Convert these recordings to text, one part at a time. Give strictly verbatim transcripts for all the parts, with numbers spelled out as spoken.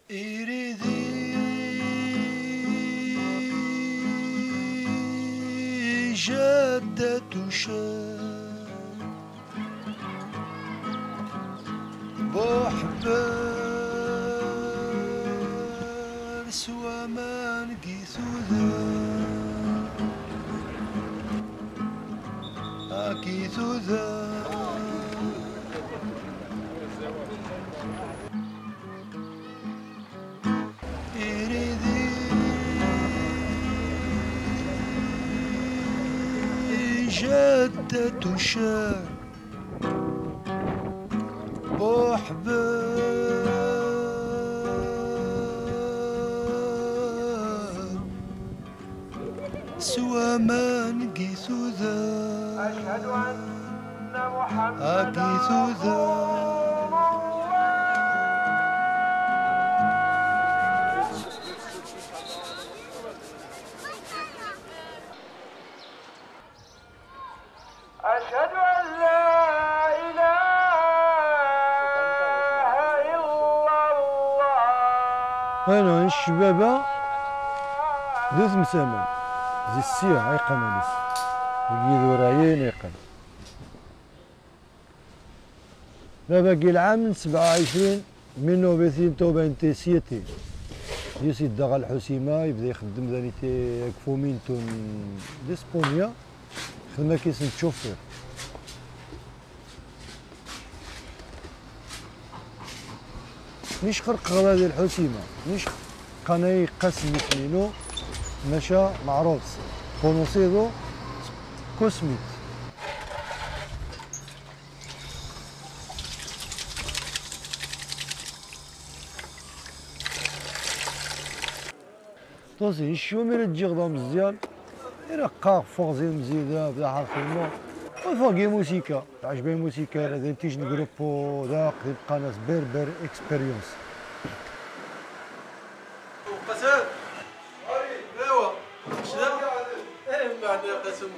إريدي جدة شاب بحبار سوى ما نقيث ذا أكيث ذا جدة شاب بحباب سوى ما نقيث ذا أشهد أن محمدا رسول الله. أشهد أن لا إله إلا الله. أنا الشبابة ذو ثمثامن زي السيح عيقا ماليس يجيذو رايين يقن لا باقي العام سبعة وعشرين من نوفيتين توبانتي سيتي يسي الدغا الحسيمة يبدا يخدم ذانيتي كفومينتون ديسبونيا خدمة كيسن تشوفير مش خرق غلادي الحسيمة مش قناي قسم مثلينو مشى معروف كونوسيدو كوسميت توزي شو مير تجيغدا مزيان يرقاق فوق زي المزيدة بدا حرف الماء وفوقي موسيقى عجبني الموسيقى هذا تيجي جروبو ذاك يبقى ناس بربر اكسبيريونس قسم ايوا شنو ايه بعد قسم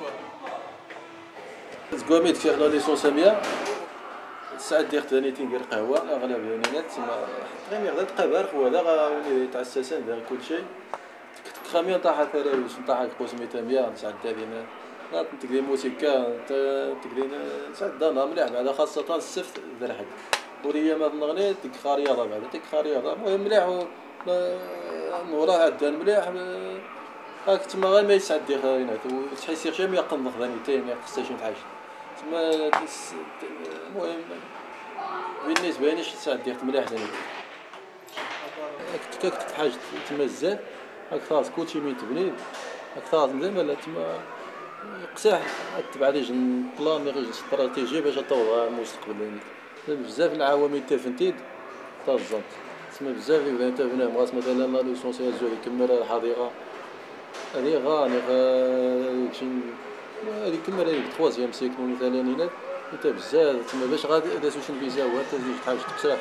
زكوميت في لا ليسونس مية ساعات دير ثاني تنقر قهوه اغلب يعني تسمى غير يغدا تقبر وهذا غادي تاع الساسان دار كل شيء خامية طاحت ثلاث طاحت قسميتها مية ساعات تالينا لا تقدر موسيقى تقدر ساعات دانا مليح بعد خاصة السفت ذرحك وريا ما نغني ديك خرياضة بعد ديك خرياضة المهم مليح نورا عدان مليح هاك تما غير ما يسعد دي خاينات وتحس يخشم يقنض ثاني تاين ما خصهاش نتحاش تما المهم بالنسبة لي ساعات دير مليح ثاني كنت تحاج تما الزاد هاك خلاص كلشي من تبني هاك خلاص زعما لا تما قساح تبع لي جن بلان غير استراتيجي باش تطور المستقبل بزاف العوامل تافنتيد تازنت تسمى بزاف يبدا تافنا مغاس مثلا لا ليسونسيال زو يكمل الحديقه هذه غاني غا شي هذه كمل هذيك تخوازيام سيكل مثلا هنا انت بزاف تما باش غادي دازو شي فيزا هو تزيد تحاج تقساح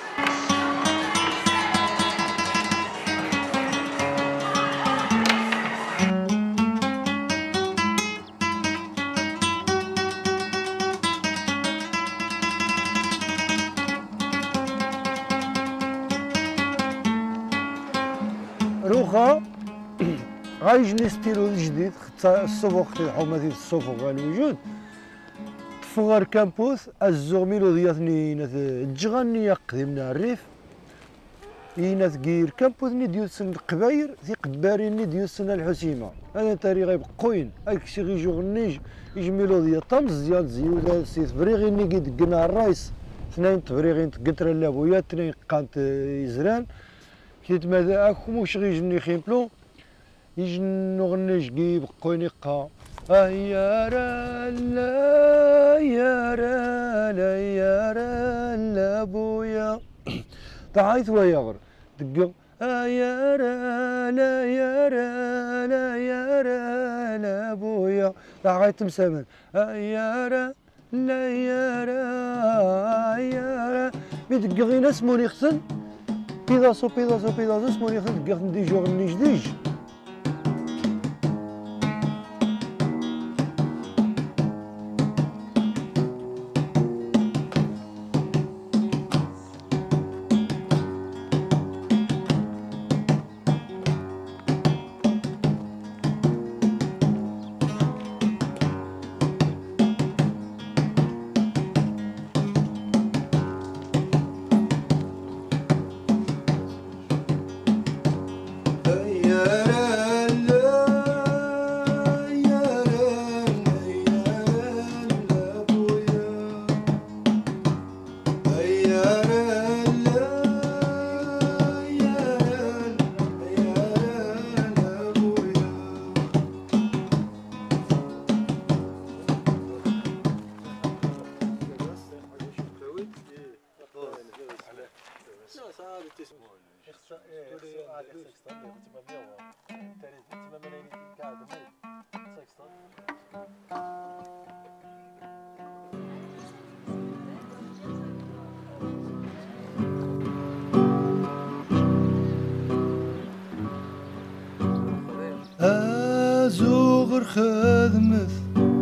روخا غايجني ستيلو الجديد الصفوق الحومة ديال الصفوق الوجود تفغر كامبوس الزوغ ميلودياتني ناث الجغاني قديمنا الريف يناث كير كامبوس ني ديوسن القباير ذي قدباريني ديوسن الحسيمة هذا تاري غيب قوين هاك شي غيجوغ النيج يجي ميلوديا طمزيان زيودا سيث فريغيني كي دقنا الرايس اثنين تفريغين تقنتر اللابويا اثنين قانت يزران كيت ماذا اكو موش غيجني خيمبلو يجنو غنيش كي بقويني قا يا را لا يا را لا يا را لا بويا تعيط ويغر دق يا را لا يا را لا يا را لا بويا تعيط مسامن يا را لا يا را يا را بيدق غينا سموني خسن بيضاسو بيضاسو بيضاسو سموني خسن دق دي جوغ نيج ديج أزوغر خدمث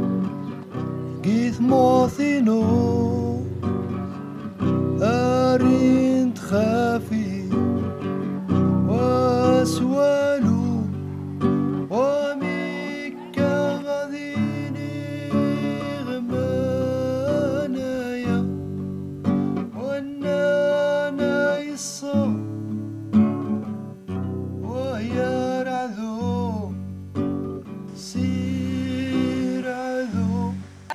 قيث موثينو أرين تخافي واسوالو وميكا غذيني غمانايا ونانا يصو ويا رعذو سير عذو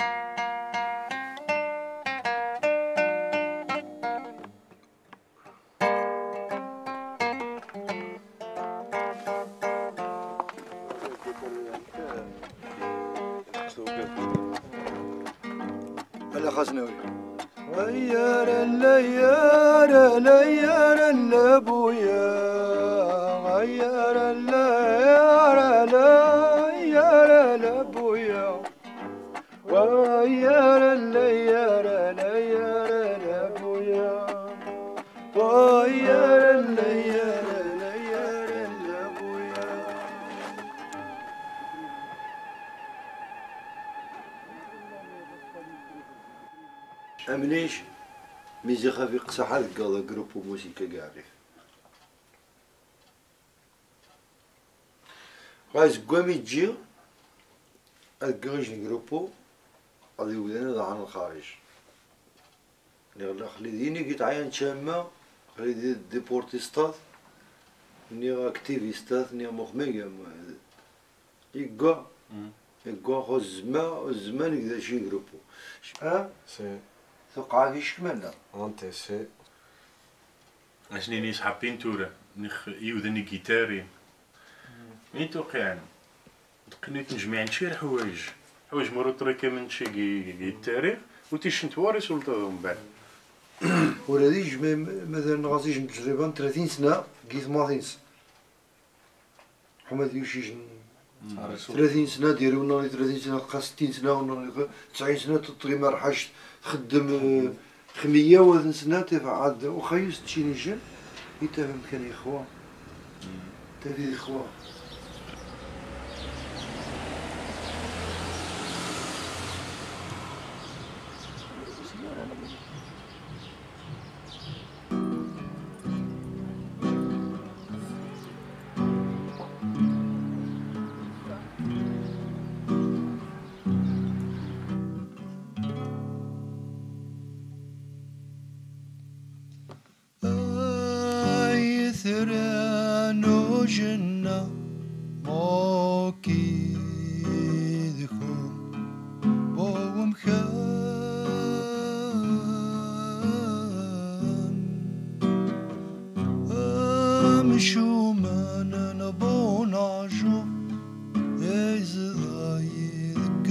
هلا خزنوي ويا رلا يا رلا يا رلا بويا ويا رلا يا رلا يا رلا بويا ويا رلا يا رلا يا رلا بويا ويا رلا يا رلا يا رلا بويا أمنيش ميزي خافي قصحة قاضي جروبو موسيقى قاعدة غاز قوامي تجي القريج جروبو غادي ودانا عن الخارج ني خلي ديني كي تعين شامة خلي دي ديبورتيستات ني اكتيفيستات ني مخمية يقا يقا خو الزمان الزمان كدا شي جروبو ها سي توقع فيش كمالنا انت سي اشني نيس حابين تورا نخ يوذني جيتاري مين توقعن تقنيت نجمع نشير حوايج حوايج مرو طريقة من شي جيتاري وتيش نتوارث ولتضم بعد ولادي جمع مثلا غازي جم تقريبا ثلاثين سنة قيت ماضينس حماد يوشي ثلاثين سنة ديري ونالي ثلاثين سنة قا ستين سنة ونالي تسعين سنة تطري ما رحاش تخدم خمية وذن سنة تفع عاد وخيوس تشي نجم يتفهم كان إخوة تفيد إخوة ثرانو جنة موكي دخون بوم خان أمشو من نبون عجو إز ضايد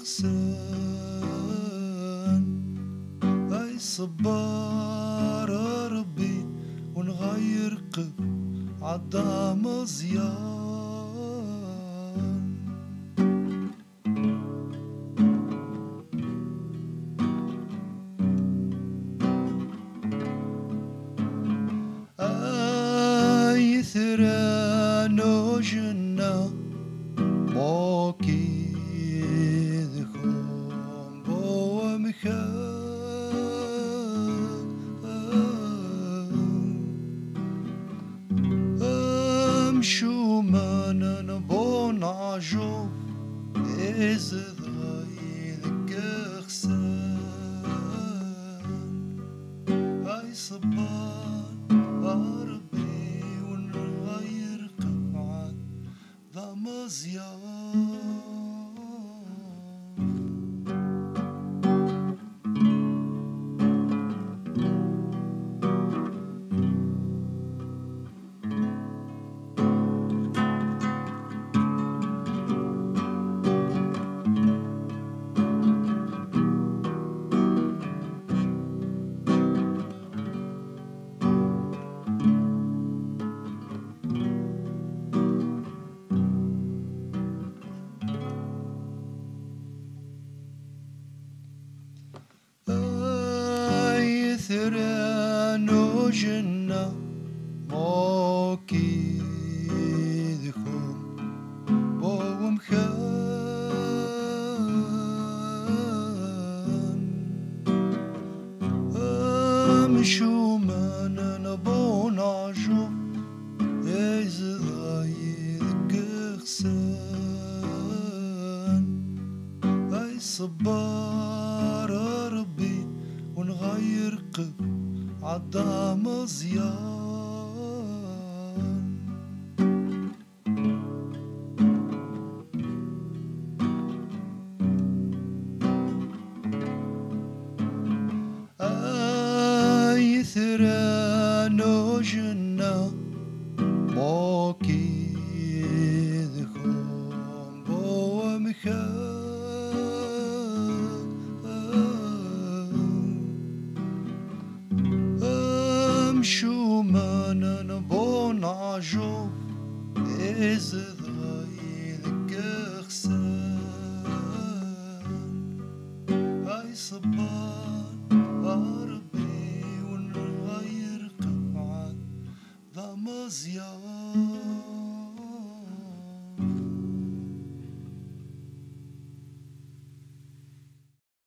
قخسان أي صبار ربي ونغير قب عالدعم زيان أي ثرانو جنة موكي ذكم بو مخان شو ما نبون عجوب إز ضايد خسان هاي صبان ربي ونغير قمعك مزيان ثرانو جنة موكي دخوم بوم خان أمشو من نبون عجو إز ضايد قخسان أي صبار ربي ونغير قب عدا مزيان أي ثرانو جنة موكي ذخوم بو مخان شو ما نبون عجوب إز ضايلك خسان هاي صبان